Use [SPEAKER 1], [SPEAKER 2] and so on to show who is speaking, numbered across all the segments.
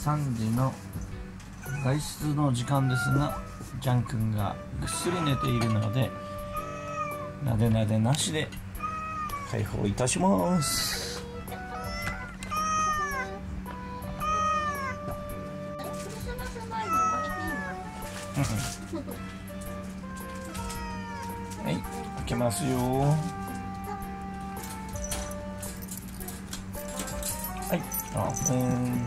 [SPEAKER 1] 3時の外出の時間ですが、ジャン君がぐっすり寝ているので、なでなでなしで解放いたします。はい、開けますよ。はい、オープン。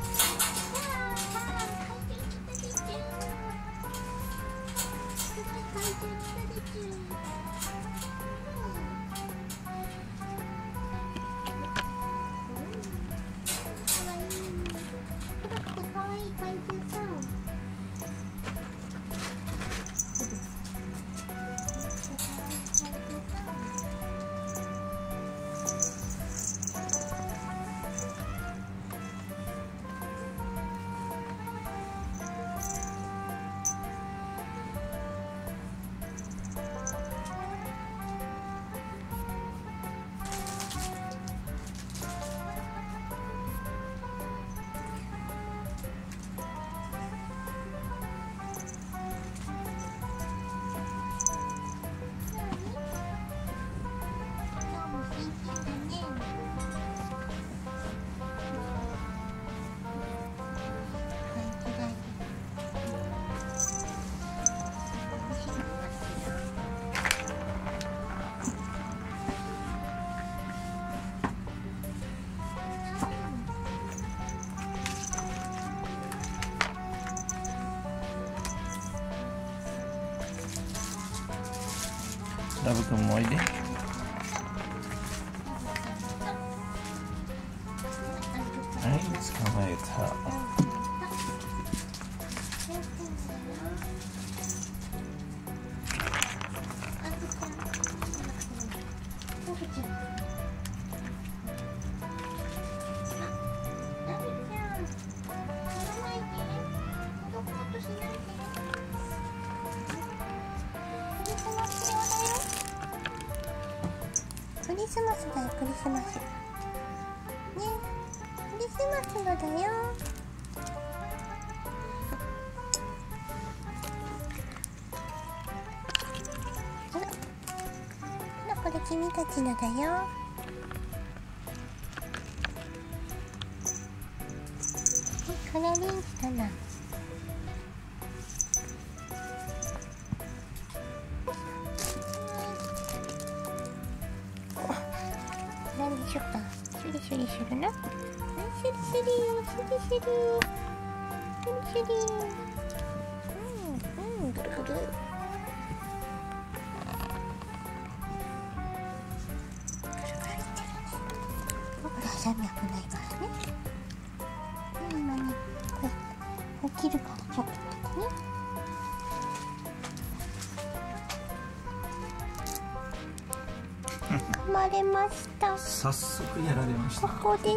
[SPEAKER 1] ラブくんもおいで。はい、捕まえた。
[SPEAKER 2] クリスマスだよ、クリスマスね、クリスマスのだよ。ほら、これ君たちのだよ。カラリン来たな。なんでしょうか。シュリシュリするな。シュリシュリ、シュリシュリ、シュリシュリ。ぐるぐる。これハサミ危ないからね。今ね、これ起きるからちょっとね。噛まれました。
[SPEAKER 1] 早速やられました。
[SPEAKER 2] ここです。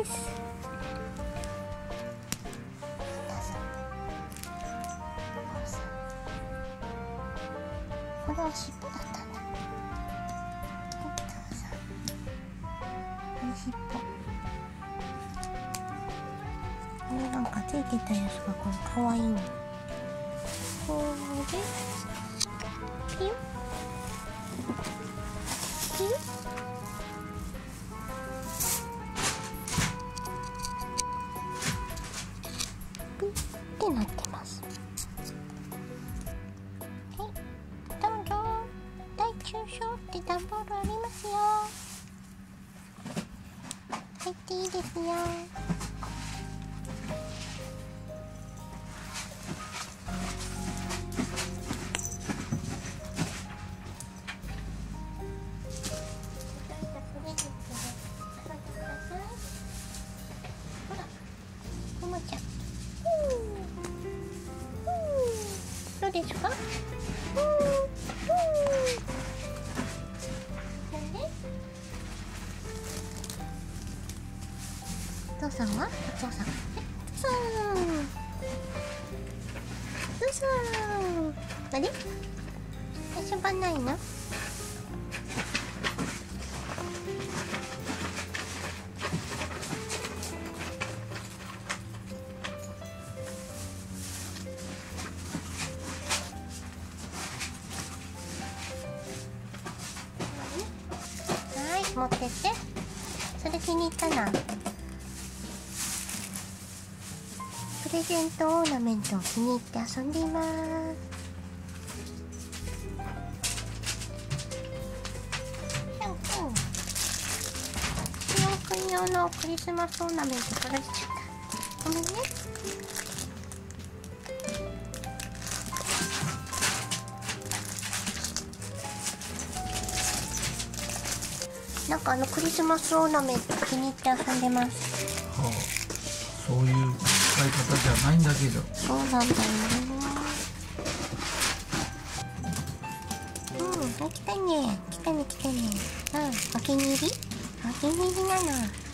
[SPEAKER 2] これは尻尾だったんだ。尻尾。これなんかついてたやつがこれかわいいの。これピュッピュッ。ってなってます。はい、どうぞ。大中小って段ボールありますよ。入っていいですよ。どうですか？お父さんは？お父さん。お父さん。あれ？遊ばないの？ 持ってって。それ気に入ったな。プレゼントオーナメントを気に入って遊んでいます。しおんくん用のクリスマスオーナメント取られちゃった。ごめんね。なんかクリスマスオーナメント気に入って遊んでます。
[SPEAKER 1] はあ、そういう使い方じゃないんだけど。
[SPEAKER 2] そうなんだよね。来たね、来たね、来たね。お気に入り？お気に入りなの。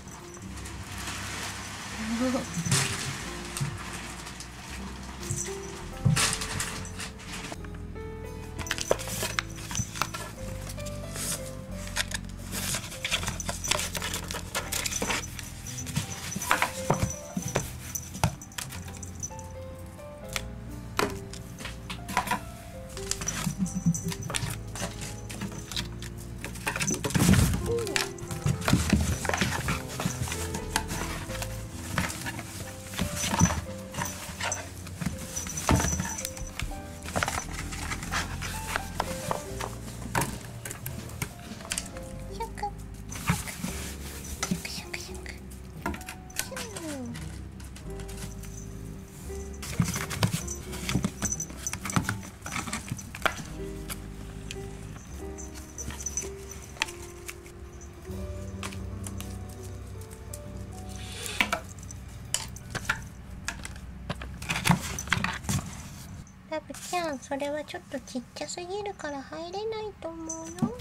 [SPEAKER 2] ラブちゃん、それはちょっとちっちゃすぎるから入れないと思うよ。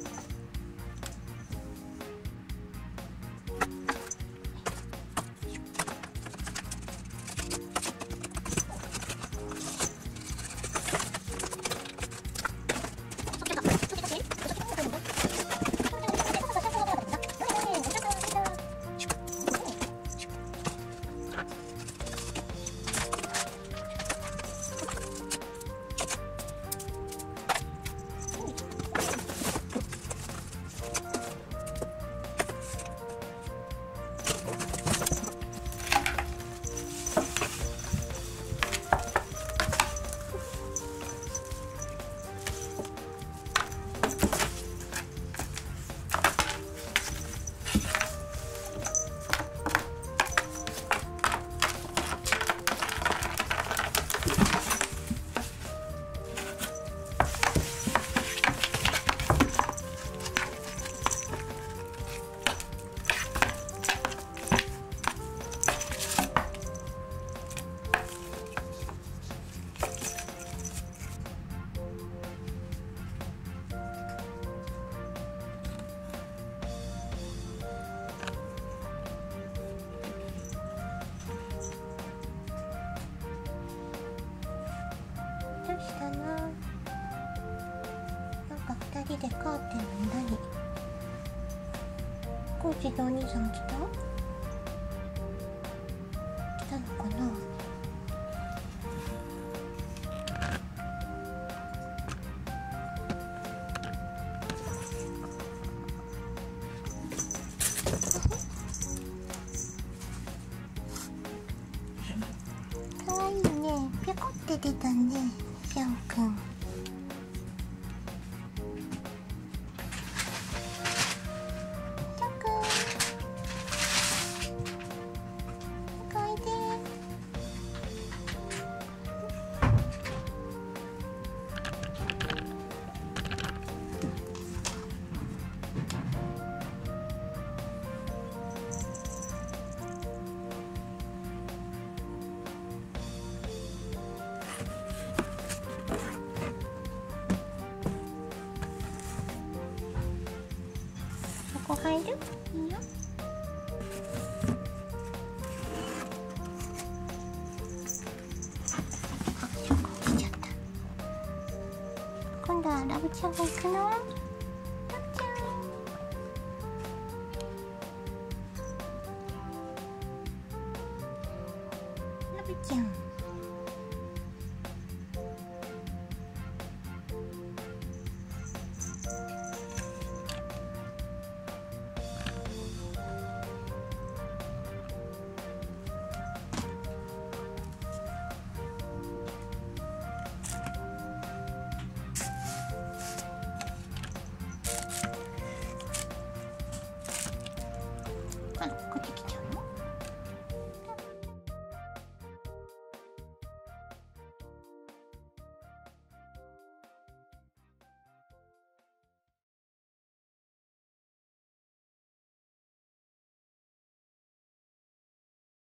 [SPEAKER 2] どうしたの？なんか2人でカーテンの裏に。コーチとお兄さん来た？来たのかな？かわいいね。ぴょこって出たね、しおんくん。しおんくん、おいで。ここ入る？いいよ。あ、そこ来ちゃった。今度はラブちゃんが行くの？ラブちゃん。ラブちゃん。